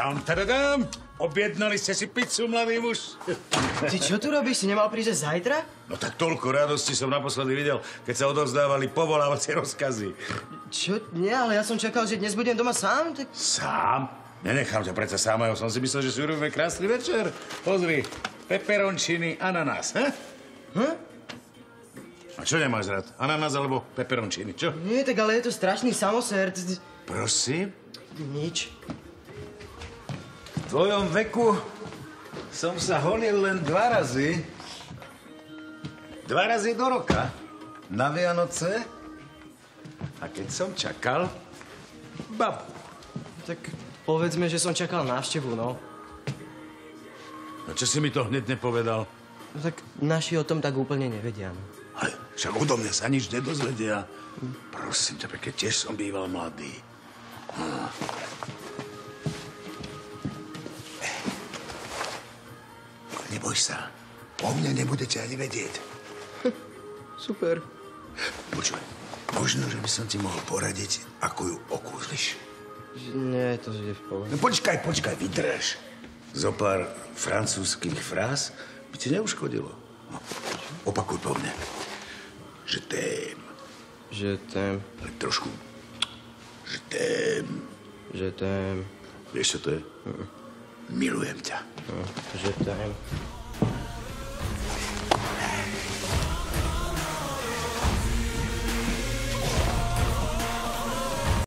Tam, tadadám. Objednali ste si pizzu, mladý muž. Ty čo tu robíš? Si nemal prísť zajtra? No tak toľko radosti som naposledy videl, keď sa odovzdávali povolávacie rozkazy. Čo? Nie, ale ja som čakal, že dnes budem doma sám. Tak... Sám? Nenechám ťa predsa samého. Som si myslel, že si urobíme krásny večer. Pozri, peperoncini, ananás, he? A čo nemáš rád? Ananás alebo peperoncini, čo? Nie, tak ale je to strašný samosér. Prosím? Nič. V tvojom veku som sa honil len 2 razy. 2 razy do roka. Na Vianoce. A keď som čakal babu. Tak povedzme, že som čakal návštevu, no. A čo si mi to hneď nepovedal? No tak naši o tom tak úplne nevedia, no. Ale však odo mňa sa nič nedozvedia. Prosím ťa, keď tiež som býval mladý. Neboj sa. O mne nebudete ani vedieť. Super. Počúvaj, možno, že by som ti mohol poradiť, ako ju okúzliš. Nie, to je v pohode. No počkaj, vydrž. Zopár francúzskych fráz by ti neuškodilo. No, opakuj po mne. Je t'aime. Je t'aime. Ale trošku. Je t'aime. Je t'aime. Vieš, čo to je? Milujem ťa. Je t'aime.